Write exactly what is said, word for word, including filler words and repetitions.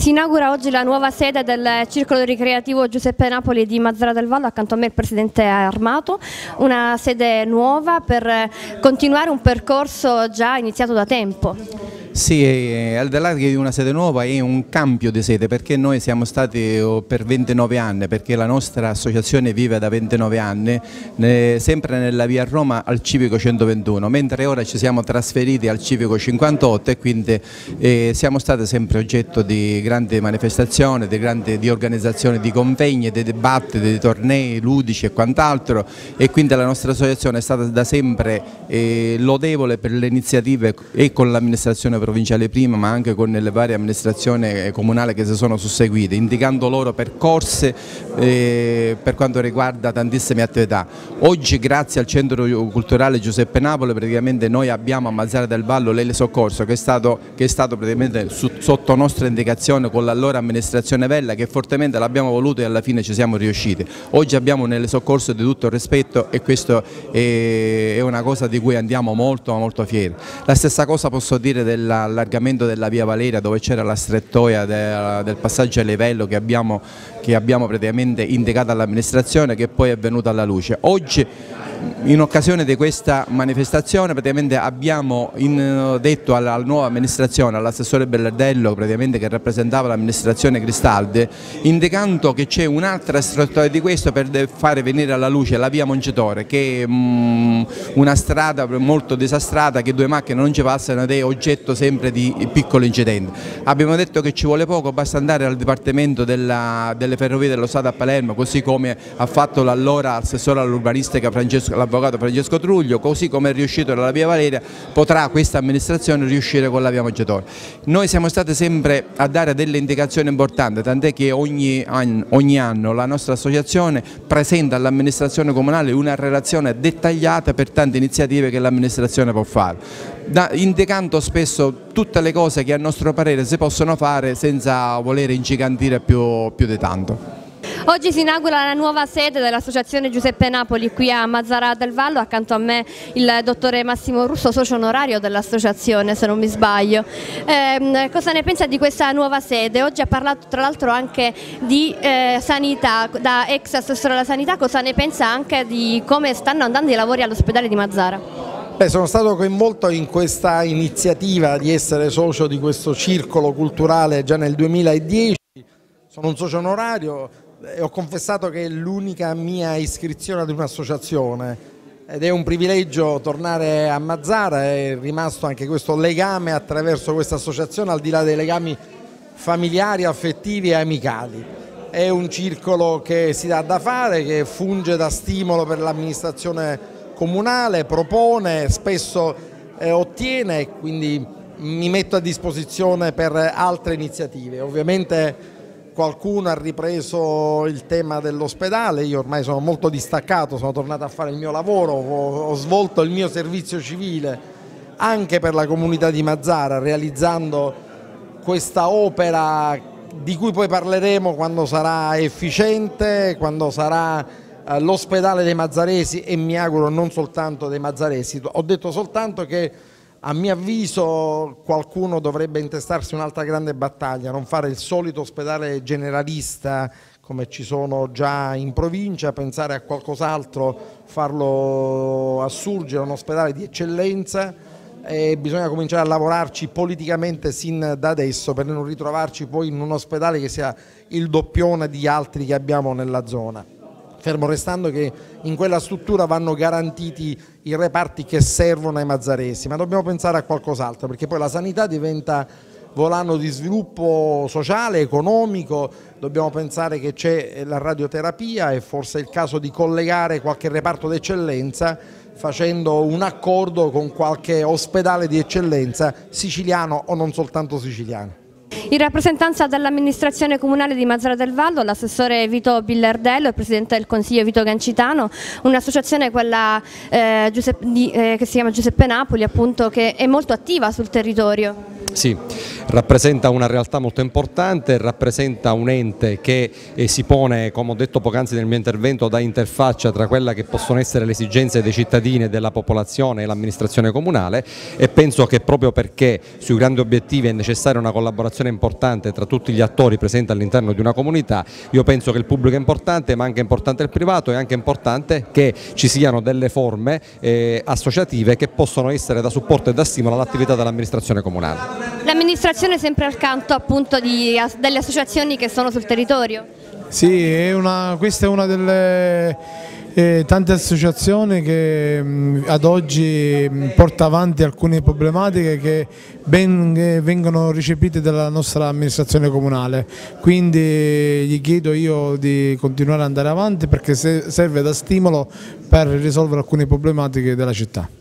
Si inaugura oggi la nuova sede del Circolo Ricreativo Giuseppe Napoli di Mazara del Vallo, accanto a me il Presidente Armato, una sede nuova per continuare un percorso già iniziato da tempo. Sì, al di là di una sede nuova è un cambio di sede, perché noi siamo stati per ventinove anni, perché la nostra associazione vive da ventinove anni, eh, sempre nella via Roma al Civico centoventuno, mentre ora ci siamo trasferiti al Civico cinquantotto e quindi eh, siamo stati sempre oggetto di grandi manifestazioni, di, grandi, di organizzazioni di convegni, di dibattiti, di tornei ludici e quant'altro, e quindi la nostra associazione è stata da sempre eh, lodevole per le iniziative e con l'amministrazione provinciale prima, ma anche con le varie amministrazioni comunali che si sono susseguite, indicando loro percorsi eh, per quanto riguarda tantissime attività. Oggi, grazie al Centro Culturale Giuseppe Napoli, praticamente noi abbiamo a Mazara del Vallo l'Ele Soccorso, che è stato, che è stato praticamente su, sotto nostra indicazione con l'allora amministrazione Vella, che fortemente l'abbiamo voluto e alla fine ci siamo riusciti. Oggi abbiamo un Ele Soccorso di tutto il rispetto e questo è, è una cosa di cui andiamo molto molto fieri. La stessa cosa posso dire del l'allargamento della via Valeria, dove c'era la strettoia de, del passaggio a livello che abbiamo, che abbiamo praticamente indicato all'amministrazione, che poi è venuta alla luce. Oggi, in occasione di questa manifestazione, praticamente abbiamo in, detto alla, alla nuova amministrazione, all'assessore Bellardello, praticamente, che rappresentava l'amministrazione Cristaldi, indicando che c'è un'altra strettoia di questo per fare venire alla luce la via Moncitore, che è mh, una strada molto disastrata, che due macchine non ci passano ed è oggetto sempre di piccoli incidenti. Abbiamo detto che ci vuole poco, basta andare al Dipartimento della, delle Ferrovie dello Stato a Palermo, così come ha fatto l'allora assessore all'urbanistica l'avvocato Francesco Truglio, così come è riuscito dalla via Valeria, potrà questa amministrazione riuscire con la via Moncitore. Noi siamo stati sempre a dare delle indicazioni importanti, tant'è che ogni anno, ogni anno la nostra associazione presenta all'amministrazione comunale una relazione dettagliata per tante iniziative che l'amministrazione può fare, da, indicando spesso tutte le cose che a nostro parere si possono fare senza voler ingigantire più, più di tanto. Oggi si inaugura la nuova sede dell'Associazione Giuseppe Napoli qui a Mazara del Vallo, accanto a me il dottore Massimo Russo, socio onorario dell'associazione, se non mi sbaglio. Eh, cosa ne pensa di questa nuova sede? Oggi ha parlato tra l'altro anche di eh, sanità, da ex assessore alla sanità. Cosa ne pensa anche di come stanno andando i lavori all'ospedale di Mazara? Beh, sono stato coinvolto in questa iniziativa di essere socio di questo circolo culturale già nel duemiladieci, sono un socio onorario e ho confessato che è l'unica mia iscrizione ad un'associazione ed è un privilegio tornare a Mazara, è rimasto anche questo legame attraverso questa associazione, al di là dei legami familiari, affettivi e amicali. È un circolo che si dà da fare, che funge da stimolo per l'amministrazione comunale, propone, spesso eh, ottiene, quindi mi metto a disposizione per altre iniziative. Ovviamente qualcuno ha ripreso il tema dell'ospedale, io ormai sono molto distaccato, sono tornato a fare il mio lavoro, ho, ho svolto il mio servizio civile anche per la comunità di Mazara, realizzando questa opera di cui poi parleremo quando sarà efficiente, quando sarà eh, l'ospedale dei mazzaresi e mi auguro non soltanto dei mazzaresi. Ho detto soltanto che a mio avviso qualcuno dovrebbe intestarsi un'altra grande battaglia, non fare il solito ospedale generalista come ci sono già in provincia, pensare a qualcos'altro, farlo assurgere, un ospedale di eccellenza, e bisogna cominciare a lavorarci politicamente sin da adesso per non ritrovarci poi in un ospedale che sia il doppione di altri che abbiamo nella zona. Fermo restando che in quella struttura vanno garantiti i reparti che servono ai mazzaresi, ma dobbiamo pensare a qualcos'altro, perché poi la sanità diventa volano di sviluppo sociale, economico, dobbiamo pensare che c'è la radioterapia e forse è il caso di collegare qualche reparto d'eccellenza facendo un accordo con qualche ospedale di eccellenza siciliano o non soltanto siciliano. In rappresentanza dell'amministrazione comunale di Mazara del Vallo, l'assessore Vito Billardello e il presidente del consiglio Vito Gancitano, un'associazione quella eh, Giuseppe, di, eh, che si chiama Giuseppe Napoli, appunto, che è molto attiva sul territorio. Sì, rappresenta una realtà molto importante, rappresenta un ente che eh, si pone, come ho detto poc'anzi nel mio intervento, da interfaccia tra quella che possono essere le esigenze dei cittadini e della popolazione e l'amministrazione comunale, e penso che proprio perché sui grandi obiettivi è necessaria una collaborazione importante tra tutti gli attori presenti all'interno di una comunità, io penso che il pubblico è importante, ma anche importante il privato, è anche importante che ci siano delle forme eh, associative che possono essere da supporto e da stimolo all'attività dell'amministrazione comunale. L'amministrazione è sempre al canto appunto di, delle associazioni che sono sul territorio? Sì, è una, questa è una delle eh, tante associazioni che mh, ad oggi mh, porta avanti alcune problematiche che ben che vengono recepite dalla nostra amministrazione comunale, quindi gli chiedo io di continuare ad andare avanti perché se, serve da stimolo per risolvere alcune problematiche della città.